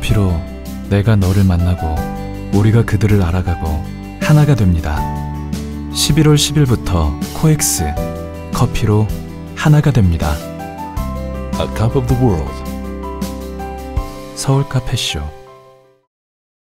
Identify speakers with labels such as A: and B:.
A: 커피로 내가 너를 만나고 우리가 그들을 알아가고 하나가 됩니다. 11월 10일부터 코엑스 커피로 하나가 됩니다.
B: A cup of the world.
A: 서울 카페쇼.